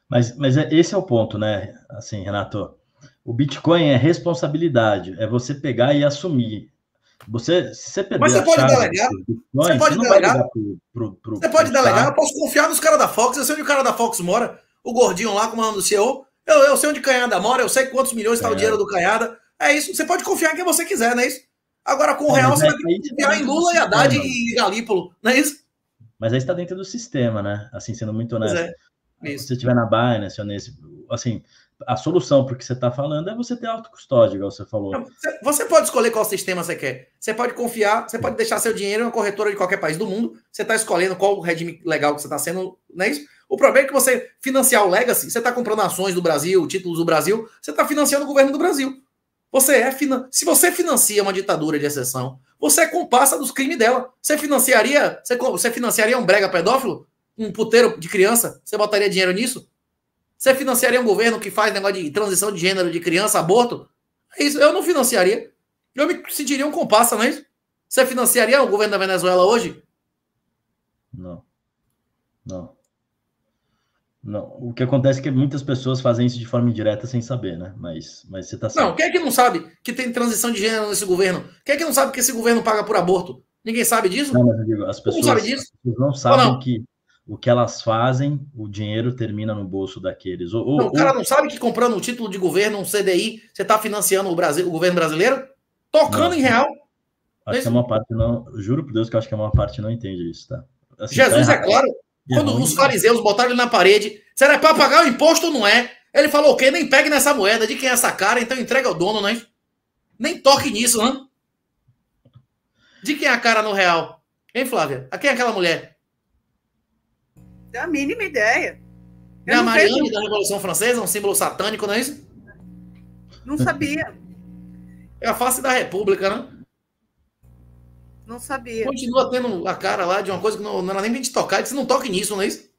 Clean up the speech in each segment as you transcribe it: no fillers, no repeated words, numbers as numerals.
Esse é o ponto, né? Assim, Renato, o Bitcoin é responsabilidade, é você pegar e assumir. Se você Mas perder você a pode chave delegar, do você Bitcoin, você pode não vai delegar, ligar pro você pode delegar. Estado. Eu posso confiar nos caras da Fox. Eu sei onde o cara da Fox mora, o gordinho lá, como é o nome do CEO. Eu sei onde Canhada mora, eu sei quantos milhões está o dinheiro do Canhada. É isso. Você pode confiar em quem você quiser, não é isso? Agora, com o real, Mas você vai ter aí que está confiar em dentro do Lula e Haddad sistema. e Galípolo, não é isso? Mas aí está dentro do sistema, né? Assim, sendo muito Pois honesto. é, Se isso. você estiver na Binance ou nesse, assim, a solução para o que você está falando é você ter autocustódia, igual você falou. Você pode escolher qual sistema você quer. Você pode confiar, você pode deixar seu dinheiro em uma corretora de qualquer país do mundo. Você está escolhendo qual regime legal que você está sendo, não é isso? O problema é que você financiar o Legacy, você está comprando ações do Brasil, títulos do Brasil, você está financiando o governo do Brasil. Se você financia uma ditadura de exceção, você é comparsa dos crimes dela. Você financiaria um brega pedófilo? Um puteiro de criança? Você botaria dinheiro nisso? Você financiaria um governo que faz negócio de transição de gênero de criança, aborto? É isso, eu não financiaria. Eu me sentiria um comparsa, não é isso? Você financiaria o governo da Venezuela hoje? Não, não. Não, o que acontece é que muitas pessoas fazem isso de forma indireta sem saber, né? Mas você está Não, certo. quem é que não sabe que tem transição de gênero nesse governo? Quem é que não sabe que esse governo paga por aborto? Ninguém sabe Não, disso? mas eu digo, Todo mundo sabe as disso? pessoas não Ou sabem não? que o que elas fazem, o dinheiro termina no bolso daqueles. Não, o cara não sabe que comprando um título de governo, um CDI, você está financiando o governo brasileiro? Tocando Não, em real. Não é acho que a isso? maior parte não. Juro por Deus que eu acho que a maior parte não entende isso, tá? Assim, tá Jesus, é errado, claro, é quando os ruim. fariseus botaram ele na parede, será é para pagar o imposto ou não é? Ele falou o quê? Nem pegue nessa moeda, de quem é essa cara, então entrega ao dono, né? Nem toque nisso, né? De quem é a cara no real? Hein, Flávia? A quem é aquela mulher? Dá a mínima ideia. Não é Eu a não vejo. Mariane da Revolução Francesa, um símbolo satânico, não é isso? Não sabia. É a face da República, né? Não sabia. Continua tendo a cara lá de uma coisa que não era nem pra gente tocar, disse não toque nisso, não é isso?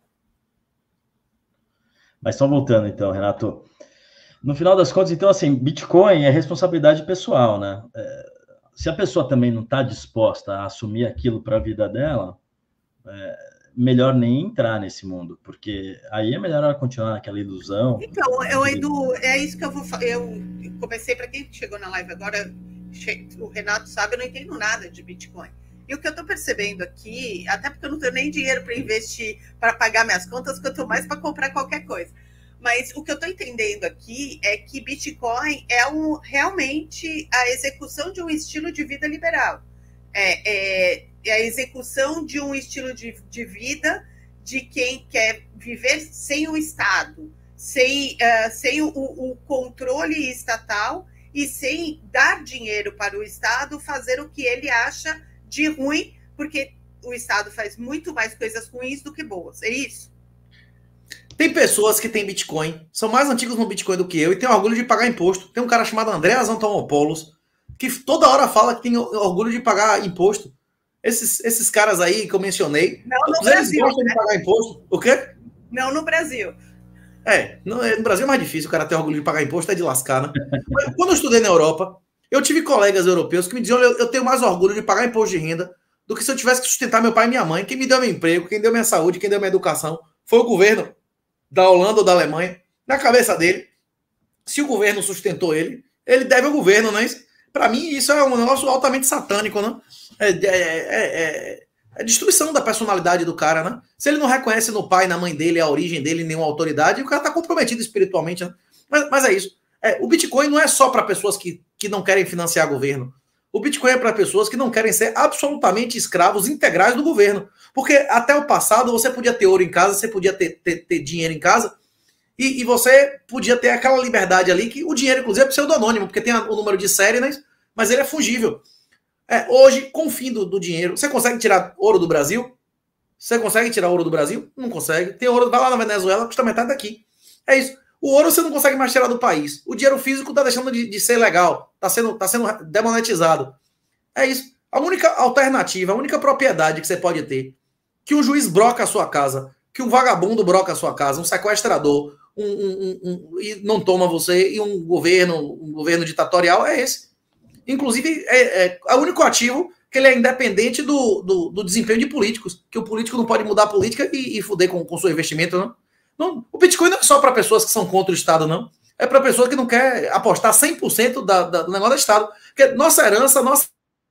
Mas só voltando então, Renato. No final das contas, então, assim, Bitcoin é responsabilidade pessoal, né? Se a pessoa também não está disposta a assumir aquilo para a vida dela, melhor nem entrar nesse mundo, porque aí é melhor ela continuar naquela ilusão. Então, Edu, é isso que eu vou falar. Eu comecei, para quem chegou na live agora, o Renato sabe, eu não entendo nada de Bitcoin. E o que eu estou percebendo aqui, até porque eu não tenho nem dinheiro para investir, para pagar minhas contas, quanto mais para comprar qualquer coisa. Mas o que eu estou entendendo aqui é que Bitcoin é realmente a execução de um estilo de vida liberal. É a execução de um estilo de vida de quem quer viver sem o Estado, sem o controle estatal e sem dar dinheiro para o Estado fazer o que ele acha de ruim, porque o Estado faz muito mais coisas ruins do que boas. É isso? Tem pessoas que têm Bitcoin, são mais antigos no Bitcoin do que eu, e tem orgulho de pagar imposto. Tem um cara chamado Andreas Antonopoulos, que toda hora fala que tem orgulho de pagar imposto. Esses caras aí que eu mencionei, não todos no Brasil, eles gostam de pagar imposto. O quê? Não no Brasil. No Brasil é mais difícil o cara ter orgulho de pagar imposto, é de lascar, né? Mas quando eu estudei na Europa, eu tive colegas europeus que me diziam: eu tenho mais orgulho de pagar imposto de renda do que se eu tivesse que sustentar meu pai e minha mãe. Quem me deu meu emprego, quem deu minha saúde, quem deu minha educação, foi o governo da Holanda ou da Alemanha. Na cabeça dele, se o governo sustentou ele, ele deve ao governo, não é isso? Para mim, isso é um negócio altamente satânico, né? É destruição da personalidade do cara, né? Se ele não reconhece no pai, na mãe dele, a origem dele, nenhuma autoridade, o cara tá comprometido espiritualmente, né? Mas é isso. O Bitcoin não é só para pessoas que não querem financiar governo. O Bitcoin é para pessoas que não querem ser absolutamente escravos integrais do governo. Porque até o passado você podia ter ouro em casa, você podia ter dinheiro em casa, e você podia ter aquela liberdade ali, que o dinheiro, inclusive, é pseudonônimo, porque tem o número de série, né? Mas ele é fungível. Hoje, com o fim do dinheiro, você consegue tirar ouro do Brasil? Você consegue tirar ouro do Brasil? Não consegue. Tem ouro, vai lá na Venezuela, custa metade daqui. É isso. O ouro você não consegue mais tirar do país. O dinheiro físico está deixando de ser legal. Está sendo demonetizado. É isso. A única alternativa, a única propriedade que você pode ter, que um juiz broca a sua casa, que um vagabundo broca a sua casa, um sequestrador, e não toma você, e um governo ditatorial, é esse. Inclusive, é o único ativo que ele é independente do desempenho de políticos, que o político não pode mudar a política e fuder com seu investimento, não. Não, o Bitcoin não é só para pessoas que são contra o Estado, não. É para pessoa que não quer apostar 100% do negócio do Estado. Porque nossa herança, nossa...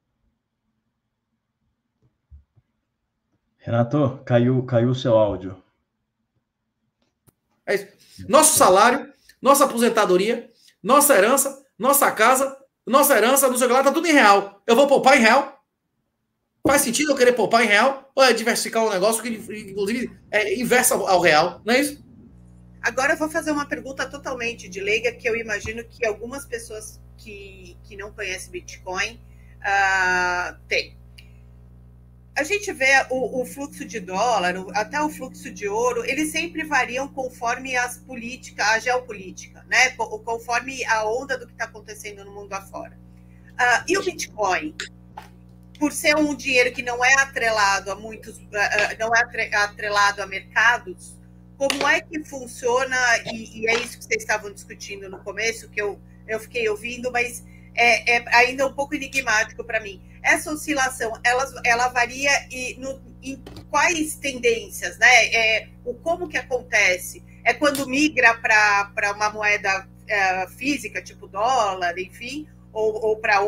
Renato, caiu o seu áudio. É isso. Nosso salário, nossa aposentadoria, nossa herança, nossa casa, nossa herança, não sei o que lá, tá tudo em real. Eu vou poupar em real? Faz sentido eu querer poupar em real? Ou é diversificar um negócio que, inclusive, é inverso ao real? Não é isso? Agora eu vou fazer uma pergunta totalmente de leiga, que eu imagino que algumas pessoas que não conhecem Bitcoin têm. A gente vê o fluxo de dólar, até o fluxo de ouro, eles sempre variam conforme a geopolítica, né? Conforme a onda do que está acontecendo no mundo afora. E o Bitcoin, por ser um dinheiro que não é atrelado a não é atrelado a mercados, como é que funciona, e é isso que vocês estavam discutindo no começo, que eu fiquei ouvindo, mas é ainda um pouco enigmático para mim. Essa oscilação, ela varia em quais tendências, né? Como que acontece? É quando migra para uma moeda física, tipo dólar, enfim, ou para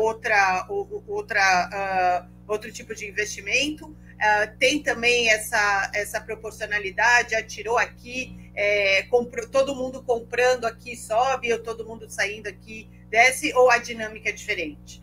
outro tipo de investimento? Tem também essa proporcionalidade, atirou aqui, todo mundo comprando aqui sobe, ou todo mundo saindo aqui desce, ou a dinâmica é diferente?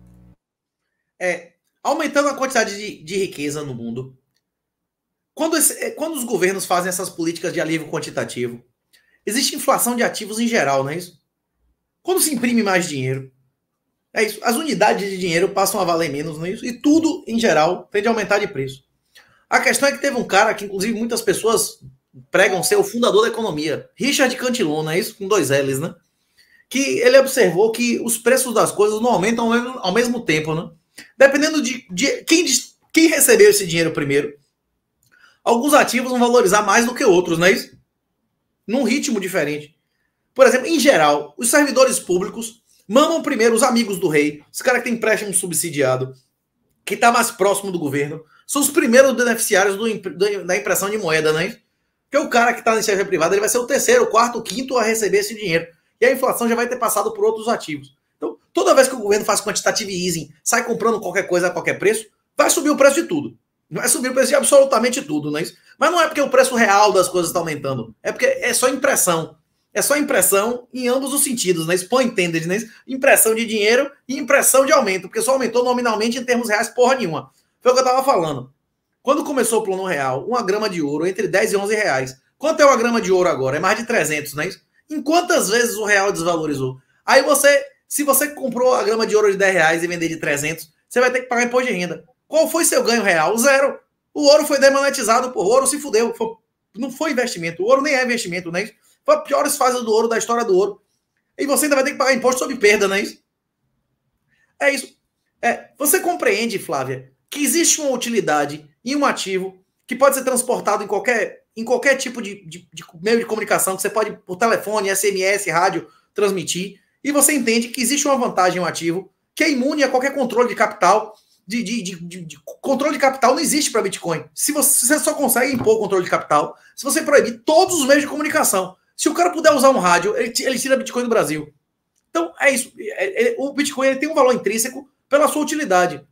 Aumentando a quantidade de riqueza no mundo, quando os governos fazem essas políticas de alívio quantitativo, existe inflação de ativos em geral, não é isso? Quando se imprime mais dinheiro, é isso. As unidades de dinheiro passam a valer menos, não é isso? E tudo, em geral, tende a aumentar de preço. A questão é que teve um cara que, inclusive, muitas pessoas pregam ser o fundador da economia, Richard Cantillon, não é isso? Com 2 L's, né? Que ele observou que os preços das coisas não aumentam ao mesmo tempo, né? Dependendo de quem recebeu esse dinheiro primeiro, alguns ativos vão valorizar mais do que outros, não é isso? Num ritmo diferente. Por exemplo, em geral, os servidores públicos mamam primeiro os amigos do rei, os caras que têm empréstimo subsidiado, que está mais próximo do governo, são os primeiros beneficiários da impressão de moeda, não é isso? Porque o cara que está na iniciativa privada, ele vai ser o terceiro, o quarto, o quinto a receber esse dinheiro. E a inflação já vai ter passado por outros ativos. Então, toda vez que o governo faz quantitative easing, sai comprando qualquer coisa a qualquer preço, vai subir o preço de tudo. Vai subir o preço de absolutamente tudo, não é isso? Mas não é porque o preço real das coisas está aumentando. É porque é só impressão. É só impressão em ambos os sentidos, né? Point intended, né? Impressão de dinheiro e impressão de aumento, porque só aumentou nominalmente em termos reais porra nenhuma. Foi o que eu estava falando. Quando começou o plano real, 1 grama de ouro entre 10 e 11 reais. Quanto é 1 grama de ouro agora? É mais de 300, não é isso? Em quantas vezes o real desvalorizou? Aí se você comprou a grama de ouro de 10 reais e vender de 300, você vai ter que pagar imposto de renda. Qual foi seu ganho real? 0. O ouro foi demonetizado, pô. O ouro se fudeu. Não foi investimento. O ouro nem é investimento, não é isso? Foi a pior fase do ouro, da história do ouro. E você ainda vai ter que pagar imposto sobre perda, não é isso? É isso. Você compreende, Flávia, que existe uma utilidade em um ativo que pode ser transportado em qualquer tipo de meio de comunicação, que você pode, por telefone, SMS, rádio, transmitir, e você entende que existe uma vantagem em um ativo que é imune a qualquer controle de capital. Controle de capital não existe para Bitcoin. Você só consegue impor controle de capital se você proibir todos os meios de comunicação. Se o cara puder usar um rádio, ele tira Bitcoin do Brasil. Então, é isso. O Bitcoin ele tem um valor intrínseco pela sua utilidade.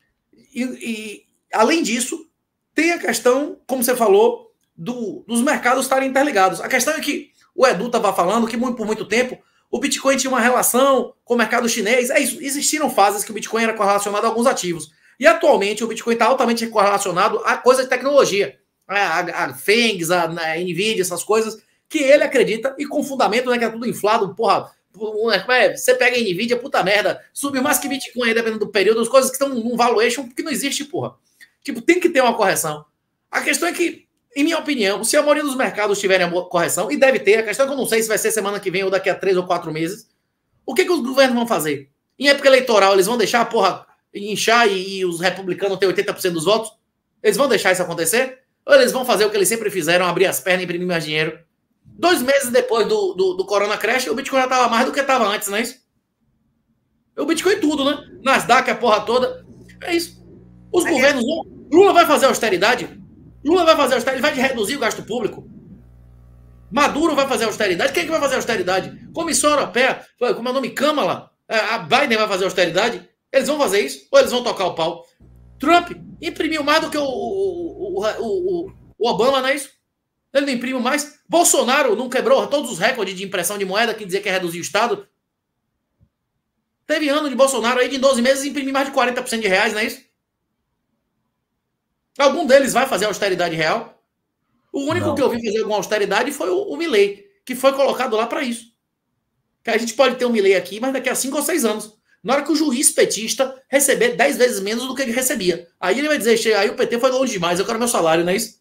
E além disso, tem a questão, como você falou, dos mercados estarem interligados. A questão é que o Edu estava falando que por muito tempo o Bitcoin tinha uma relação com o mercado chinês. É isso. Existiram fases que o Bitcoin era correlacionado a alguns ativos. E atualmente o Bitcoin está altamente correlacionado a coisas de tecnologia. A FANGs, a NVIDIA, essas coisas que ele acredita, e com fundamento, né, que é tudo inflado, porra, você pega a NVIDIA, puta merda, subiu mais que Bitcoin aí, dependendo do período, as coisas que estão num valuation que não existe, porra. Tipo, tem que ter uma correção. A questão é que, em minha opinião, se a maioria dos mercados tiverem a correção, e deve ter, a questão é que eu não sei se vai ser semana que vem ou daqui a 3 ou 4 meses, o que os governos vão fazer? Em época eleitoral, eles vão deixar a porra inchar e os republicanos ter 80% dos votos? Eles vão deixar isso acontecer? Ou eles vão fazer o que eles sempre fizeram, abrir as pernas e imprimir mais dinheiro? 2 meses depois do Corona Crash, o Bitcoin já estava mais do que estava antes, não é isso? O Bitcoin tudo, né? Nasdaq, a porra toda. É isso. Os governos vão... Lula vai fazer austeridade? Lula vai fazer austeridade, ele vai reduzir o gasto público? Maduro vai fazer austeridade? Quem é que vai fazer austeridade? Comissão Europeia, como é o nome? Câmara, a Biden vai fazer austeridade? Eles vão fazer isso? Ou eles vão tocar o pau? Trump imprimiu mais do que o Obama, não é isso? Ele não imprime mais. Bolsonaro não quebrou todos os recordes de impressão de moeda que dizia que ia reduzir o Estado. Teve ano de Bolsonaro aí de 12 meses imprimir mais de 40% de reais, não é isso? Algum deles vai fazer austeridade real? O único que eu vi fazer alguma austeridade foi o Milei, que foi colocado lá para isso. Que a gente pode ter um Milei aqui, mas daqui a 5 ou 6 anos. Na hora que o juiz petista receber 10 vezes menos do que ele recebia. Aí ele vai dizer, aí o PT foi longe demais, eu quero meu salário, não é isso?